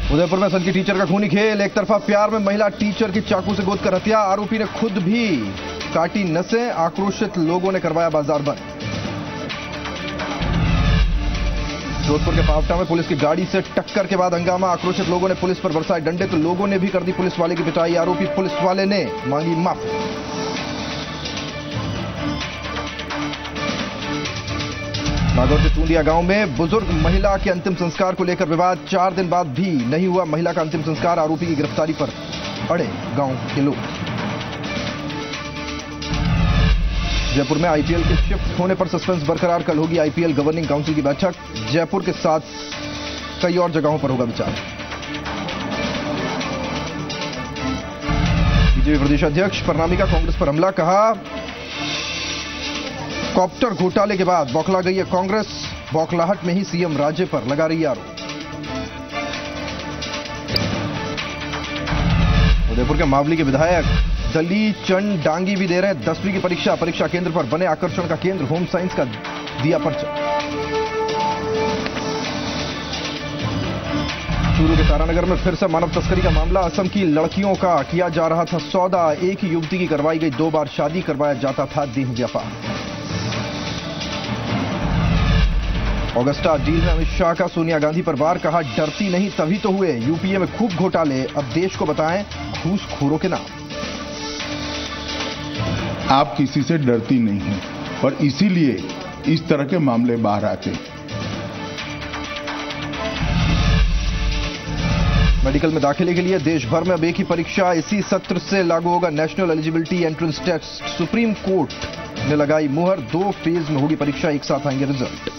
उदयपुर में सन की टीचर का खूनी खेल। एक तरफा प्यार में महिला टीचर की चाकू से गोद कर हत्या, आरोपी ने खुद भी काटी नसें। आक्रोशित लोगों ने करवाया बाजार बंद। जोधपुर के पावटा में पुलिस की गाड़ी से टक्कर के बाद हंगामा। आक्रोशित लोगों ने पुलिस पर बरसाए डंडे तो लोगों ने भी कर दी पुलिस वाले की पिटाई। आरोपी पुलिस वाले ने मांगी माफी। नागौर के टूंडिया गांव में बुजुर्ग महिला के अंतिम संस्कार को लेकर विवाद। 4 दिन बाद भी नहीं हुआ महिला का अंतिम संस्कार। आरोपी की गिरफ्तारी पर अड़े गांव के लोग। जयपुर में आईपीएल के शिफ्ट होने पर सस्पेंस बरकरार। कल होगी आईपीएल गवर्निंग काउंसिल की बैठक। जयपुर के साथ कई और जगहों पर होगा विचार। बीजेपी प्रदेश अध्यक्ष परनामी का कांग्रेस पर हमला। कहा कॉप्टर घोटाले के बाद बौखला गई है कांग्रेस। बौखलाहट में ही सीएम राज्य पर लगा रही आरोप। उदयपुर के मावली के विधायक दली चंद डांगी भी दे रहे हैं 10वीं की परीक्षा। परीक्षा केंद्र पर बने आकर्षण का केंद्र होम साइंस का दिया पर्चा। चूरू के तारानगर में फिर से मानव तस्करी का मामला। असम की लड़कियों का किया जा रहा था सौदा। एक ही युवती की करवाई गई 2 बार शादी। करवाया जाता था देह व्यापार। ऑगस्टा डील में अमित शाह का सोनिया गांधी पर वार। कहा डरती नहीं तभी तो हुए। यूपीए में खूब घोटाले, अब देश को बताएं घूसखोरों के नाम। आप किसी से डरती नहीं हैं और इसीलिए इस तरह के मामले बाहर आते हैं। मेडिकल में दाखिले के लिए देश भर में अब एक ही परीक्षा। इसी सत्र से लागू होगा national eligibility entrance test. Supreme court ने लगाई मुहर। 2 फेज में होगी परीक्षा, एक साथ आएंगे रिजल्ट।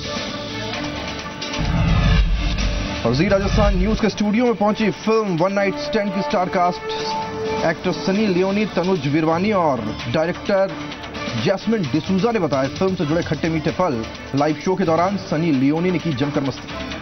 और जी राजस्थान न्यूज के स्टूडियो में पहुंची फिल्म वन नाइट स्टैंड की star cast. Actor Sunny Leone, Tanuj Virwani और डायरेक्टर जैस्मिन डिसूजा ने बताया फिल्म से जुड़े खट्टे मीठे पल। लाइव शो के दौरान सनी लियोनी ने की जमकर मस्ती।